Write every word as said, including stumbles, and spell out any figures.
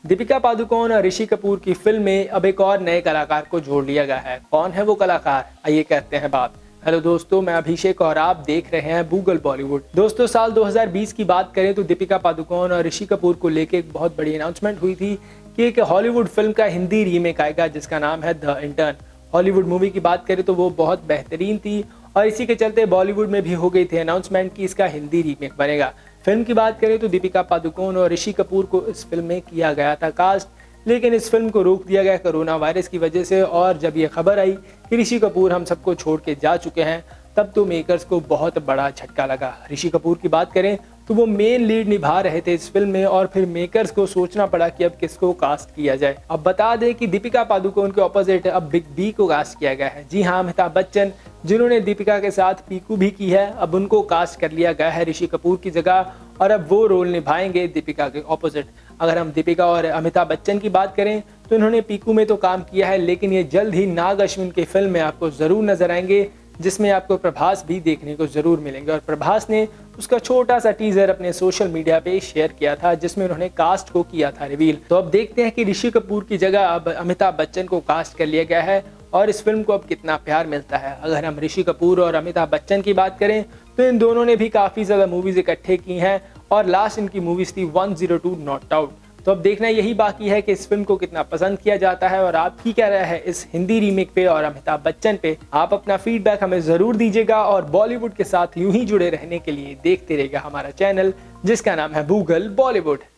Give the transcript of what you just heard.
दीपिका पादुकोण और ऋषि कपूर की फिल्म में अब एक और नए कलाकार को जोड़ लिया गया है। कौन है वो कलाकार, आइए करते हैं बात। हेलो दोस्तों, मैं अभिषेक और आप देख रहे हैं गूगल बॉलीवुड। दोस्तों, साल दो हज़ार बीस की बात करें तो दीपिका पादुकोण और ऋषि कपूर को लेकर एक बहुत बड़ी अनाउंसमेंट हुई थी कि एक हॉलीवुड फिल्म का हिंदी रीमेक आएगा जिसका नाम है द इंटर्न। हॉलीवुड मूवी की बात करें तो वो बहुत बेहतरीन थी और इसी के चलते बॉलीवुड में भी हो गई थी अनाउंसमेंट कि इसका हिंदी रीमेक बनेगा। फिल्म की बात करें तो दीपिका पादुकोण और ऋषि कपूर को इस फिल्म में किया गया था कास्ट, लेकिन इस फिल्म को रोक दिया गया कोरोना वायरस की वजह से। और जब ये खबर आई कि ऋषि कपूर हम सबको छोड़ के जा चुके हैं, तब तो मेकर्स को बहुत बड़ा झटका लगा। ऋषि कपूर की बात करें तो वो मेन लीड निभा रहे थे इस फिल्म में और फिर मेकर्स को सोचना पड़ा कि अब किसको कास्ट किया जाए। अब बता दें कि दीपिका पादुकोण के ऑपोजिट अब बिग बी को कास्ट किया गया है। जी हाँ, अमिताभ बच्चन जिन्होंने दीपिका के साथ पीकू भी की है, अब उनको कास्ट कर लिया गया है ऋषि कपूर की जगह और अब वो रोल निभाएंगे दीपिका के ऑपोजिट। अगर हम दीपिका और अमिताभ बच्चन की बात करें तो इन्होंने पीकू में तो काम किया है, लेकिन ये जल्द ही नाग अश्विन की फिल्म में आपको जरूर नजर आएंगे जिसमें आपको प्रभास भी देखने को जरूर मिलेंगे। और प्रभास ने उसका छोटा सा टीजर अपने सोशल मीडिया पे शेयर किया था जिसमें उन्होंने कास्ट को किया था रिवील। तो अब देखते हैं कि ऋषि कपूर की जगह अब अमिताभ बच्चन को कास्ट कर लिया गया है और इस फिल्म को अब कितना प्यार मिलता है। अगर हम ऋषि कपूर और अमिताभ बच्चन की बात करें तो इन दोनों ने भी काफी ज्यादा मूवीज इकट्ठे की हैं और लास्ट इनकी मूवीज थी one zero two not out. तो अब देखना यही बाकी है कि इस फिल्म को कितना पसंद किया जाता है और आप ही क्या रहा है इस हिंदी रीमेक पे और अमिताभ बच्चन पे। आप अपना फीडबैक हमें जरूर दीजिएगा और बॉलीवुड के साथ यूं ही जुड़े रहने के लिए देखते रहिएगा हमारा चैनल जिसका नाम है गूगल बॉलीवुड।